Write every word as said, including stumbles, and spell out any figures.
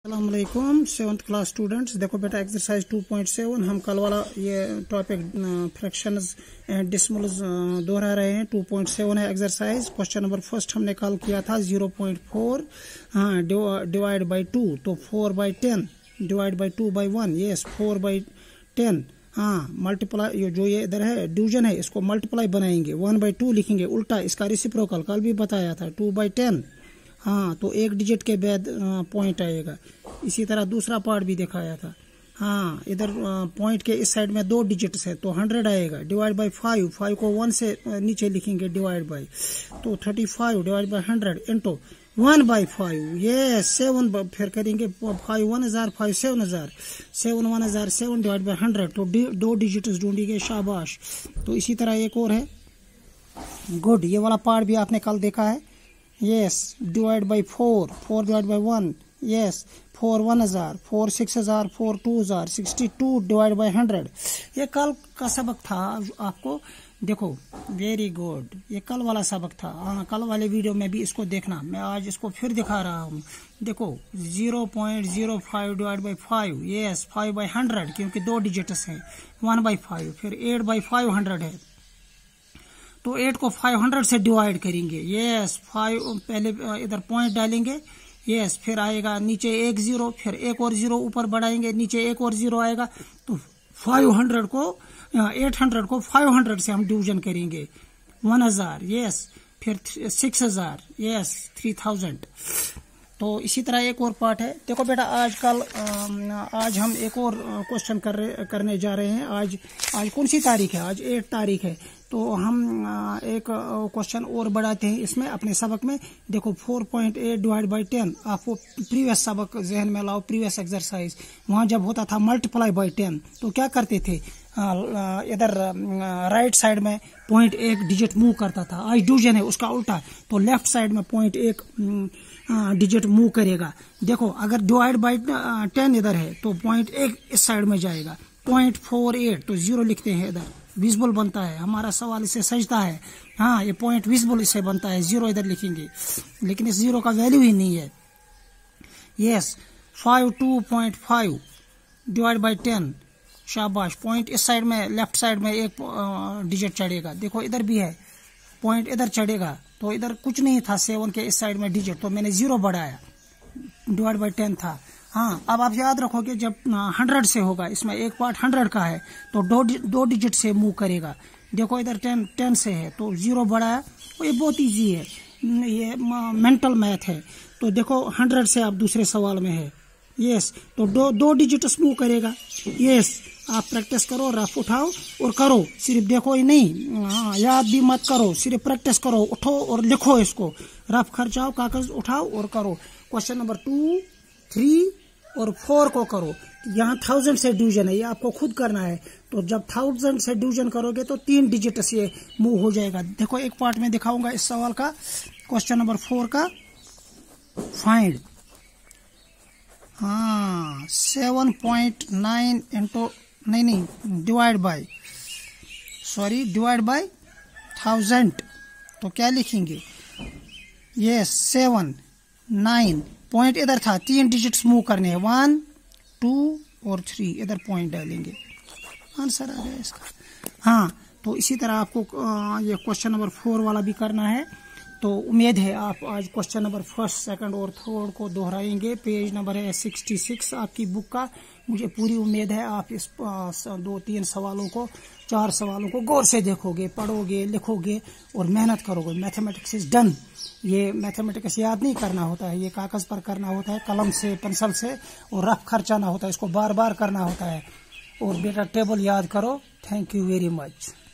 अस्सलाम वालेकुम seventh class students. देखो बेटा एक्सरसाइज टू पॉइंट सेवन हम कल वाला ये टॉपिक फ्रैक्शंस एंड डेसिमल्स दोहरा रहे हैं। टू पॉइंट सेवन है एक्सरसाइज। क्वेश्चन नंबर फर्स्ट हमने कल किया था ज़ीरो पॉइंट फोर हाँ डिवाइड बाई टू, तो four by ten divide by two by one, yes four by ten हाँ मल्टीप्लाई, जो ये इधर है डिवीजन है इसको मल्टीप्लाई बनाएंगे, वन बाई टू लिखेंगे उल्टा, इसका रेसिप्रोकल कल भी बताया था टू बाई टेन हाँ तो एक डिजिट के बाद पॉइंट आएगा। इसी तरह दूसरा पार्ट भी दिखाया था हाँ इधर पॉइंट के इस साइड में दो डिजिट्स है तो हंड्रेड आएगा, डिवाइड बाई फाइव, फाइव को वन से नीचे लिखेंगे डिवाइड बाई, तो thirty five divide by hundred into one by five, ये सेवन फिर करेंगे फाइव वन हजार फाइव सेवन हजार सेवन वन हजार सेवन डिवाइड बाई हंड्रेड, तो दो डिजिट्स ढूंढेंगे, शाबाश। तो इसी तरह एक और है, गुड, ये वाला पार्ट भी आपने कल देखा है, yes divide by four, four divide by one, yes four one हजार, फोर सिक्स हजार, फोर टू हजार, sixty two divide by hundred. ये कल का सबक था आपको, देखो वेरी गुड, ये कल वाला सबक था हाँ कल वाले वीडियो में भी इसको देखना, मैं आज इसको फिर दिखा रहा हूँ। देखो zero point zero five divide by five, yes five by hundred क्योंकि दो डिजिट्स हैं, वन बाई फाइव, फिर एट बाई फाइव हंड्रेड है तो एट को फाइव हंड्रेड से डिवाइड करेंगे, यस फाइव पहले इधर पॉइंट डालेंगे, यस फिर आएगा नीचे एक जीरो, फिर एक और जीरो ऊपर बढ़ाएंगे, नीचे एक और जीरो आएगा, तो फाइव हंड्रेड को एट हंड्रेड को फाइव हंड्रेड से हम डिवीजन करेंगे, वन हजार, यस फिर सिक्स हजार, यस थ्री थाउजेंड। तो इसी तरह एक और पार्ट है। देखो बेटा आज कल आज हम एक और क्वेश्चन कर रहे करने जा रहे हैं। आज आज कौन सी तारीख है? आज एट तारीख है, तो हम एक क्वेश्चन और बढ़ाते हैं इसमें अपने सबक में। देखो four point eight divide by ten, आपको प्रीवियस सबक जहन में लाओ, प्रीवियस एक्सरसाइज वहां जब होता था मल्टीप्लाई बाई टेन तो क्या करते थे, इधर राइट साइड में पॉइंट एक डिजिट मूव करता था, आज डिवीजन है उसका उल्टा, तो लेफ्ट साइड में पॉइंट एक डिजिट मूव करेगा। देखो अगर डिवाइड बाई टेन इधर है तो पॉइंट एक इस साइड में जाएगा, पॉइंट फोर एट तो जीरो लिखते हैं इधर, विजिबल बनता है, हमारा सवाल इसे सजता है हाँ ये पॉइंट विजिबल इससे बनता है, जीरो इधर लिखेंगे लेकिन इस जीरो का वैल्यू ही नहीं है। Yes five two point five divide by ten, शाबाश, पॉइंट इस साइड में लेफ्ट साइड में एक डिजिट चढ़ेगा, देखो इधर भी है पॉइंट इधर चढ़ेगा, तो इधर कुछ नहीं था सेवन के इस साइड में डिजिट, तो मैंने जीरो बढ़ाया, डिवाइड बाई टेन था हाँ। अब आप याद रखोगे जब हंड्रेड से होगा, इसमें एक पार्ट हंड्रेड का है तो दो दो डिजिट से मूव करेगा। देखो इधर टेन टेन से है तो जीरो बढ़ाया, तो ये बहुत इजी है, ये मेंटल मैथ है। तो देखो हंड्रेड से आप दूसरे सवाल में है, यस तो दो दो डिजिट मूव करेगा, यस आप प्रैक्टिस करो, रफ उठाओ और करो, सिर्फ देखो ही नहीं हाँ याद भी मत करो, सिर्फ प्रैक्टिस करो, उठो और लिखो इसको, रफ खर्चाओ, कागज उठाओ और करो। क्वेश्चन नंबर टू, थ्री और फोर को करो, यहाँ थाउजेंड से डिवीजन है, ये आपको खुद करना है, तो जब थाउजेंड से डिवीजन करोगे तो तीन डिजिट से मूव हो जाएगा। देखो एक पार्ट में दिखाऊंगा इस सवाल का, क्वेश्चन नंबर फोर का, फाइंड हाँ सेवन पॉइंट नाइन इंटू नहीं नहीं divide by sorry divide by thousand, तो क्या लिखेंगे, ये सेवन नाइन, पॉइंट इधर था, तीन डिजिट्स मूव करने हैं, वन टू और थ्री, इधर पॉइंट डालेंगे, आंसर आ गया इसका हाँ। तो इसी तरह आपको ये क्वेश्चन नंबर फोर वाला भी करना है। तो उम्मीद है आप आज क्वेश्चन नंबर फर्स्ट, सेकंड और थर्ड को दोहराएंगे। पेज नंबर है सिक्सटी सिक्स आपकी बुक का। मुझे पूरी उम्मीद है आप इस दो तीन सवालों को, चार सवालों को गौर से देखोगे, पढ़ोगे, लिखोगे और मेहनत करोगे। Mathematics is done. ये मैथमेटिक्स याद नहीं करना होता है, ये कागज पर करना होता है, कलम से, पेंसिल से, और रफ खर्चाना होता है, इसको बार बार करना होता है। और बेटा टेबल याद करो। Thank you very much.